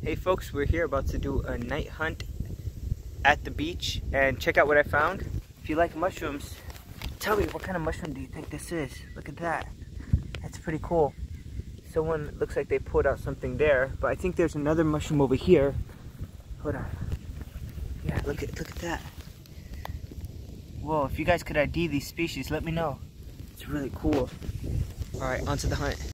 Hey folks, we're here about to do a night hunt at the beach and check out what I found. If you like mushrooms, tell me what kind of mushroom do you think this is? Look at that. That's pretty cool. Someone looks like they pulled out something there, but I think there's another mushroom over here. Hold on. Yeah, look at that. Whoa, if you guys could ID these species, let me know. It's really cool. Alright, on to the hunt.